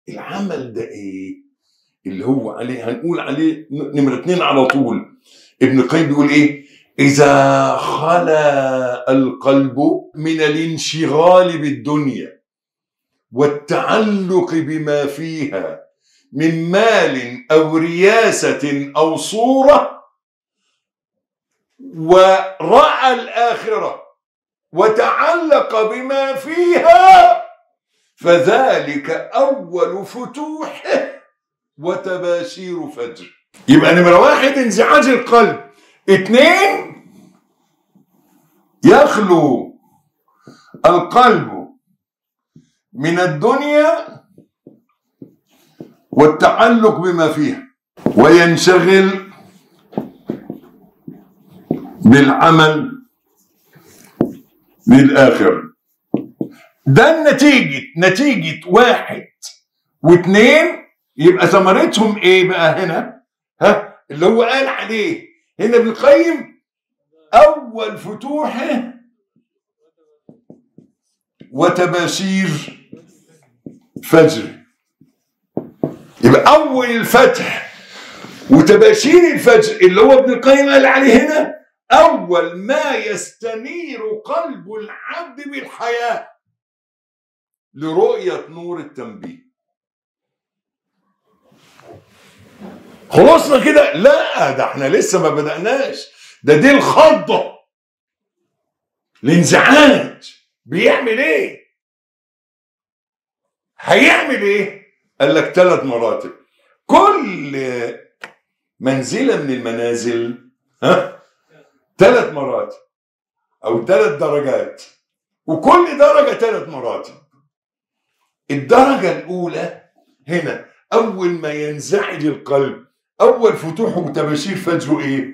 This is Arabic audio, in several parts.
العمل ده ايه اللي هو عليه هنقول عليه نمرة 2 على طول؟ ابن القيم بيقول ايه؟ اذا خلا القلب من الانشغال بالدنيا والتعلق بما فيها من مال او رياسة او صورة، ورأى الآخرة وتعلق بما فيها، فذلك أول فتوحه وتباشير فجر. يبقى نمرة 1 انزعاج القلب، 2 يخلو القلب من الدنيا والتعلق بما فيها وينشغل بالعمل للآخرة. ده نتيجة 1 و2. يبقى ثمرتهم ايه بقى هنا؟ اللي هو قال عليه هنا ابن القيم اول فتوحه وتباشير فجر. يبقى اول الفتح وتباشير الفجر اللي هو ابن القيم قال عليه هنا اول ما يستنير قلب العبد بالحياة لرؤية نور التنبيه. خلصنا كده؟ لا، ده احنا لسه ما بدأناش. دي الخضة. الانزعاج بيعمل ايه؟ هيعمل ايه؟ قال لك 3 مراتب. كل منزلة من المنازل 3 مراتب او 3 درجات، وكل درجة 3 مراتب. الدرجة الأولى هنا أول ما ينزعج القلب، أول فتوح وتباشير فجره إيه؟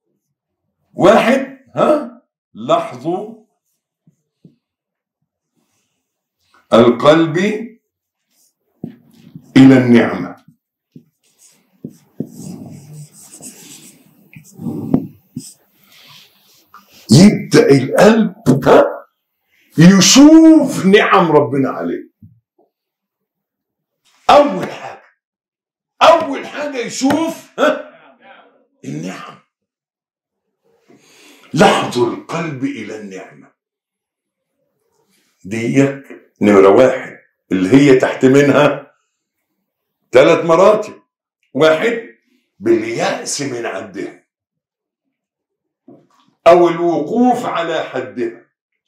1 لحظ القلب إلى النعمة. يبدأ القلب يشوف نعم ربنا عليه. أول حاجة يشوف النعم. لحظ القلب إلى النعمة دي نمرة 1 اللي هي تحت منها 3 مراتب. 1 باليأس من عدها أو الوقوف على حدها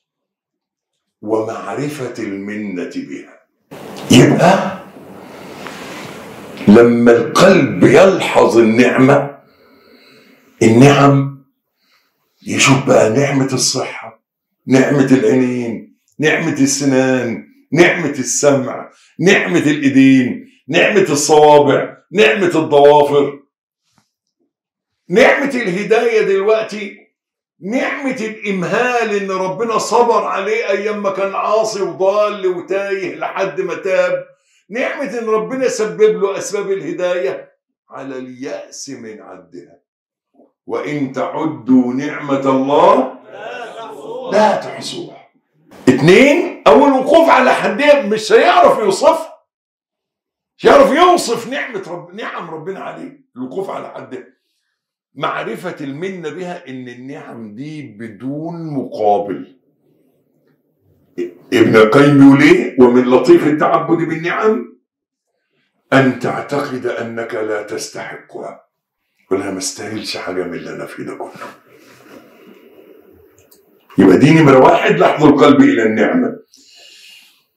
ومعرفة المنة بها. يبقى لما القلب يلحظ النعم يشوف بقى نعمة الصحة، نعمة العينين، نعمة السنان، نعمة السمع، نعمة الإيدين، نعمة الصوابع، نعمة الضوافر، نعمة الهداية دلوقتي، نعمة الإمهال إن ربنا صبر عليه أيام ما كان عاصي وضال وتايه لحد ما تاب، نعمة إن ربنا سبب له أسباب الهداية على اليأس من عدها. وإن تعدوا نعمة الله لا تحصوها. 2 أول وقوف على حدها مش هيعرف يوصفها، مش هيعرف يوصف نعم ربنا عليه. الوقوف على حدها معرفة المنة بها، إن النعم دي بدون مقابل. ابن القيم بيقول ايه؟ ومن لطيف التعبد بالنعم أن تعتقد أنك لا تستحقها. ولا ما استاهلش حاجة من اللي أنا فيه ده كله. يبقى دي نمرة 1 لحظ القلب إلى النعمة.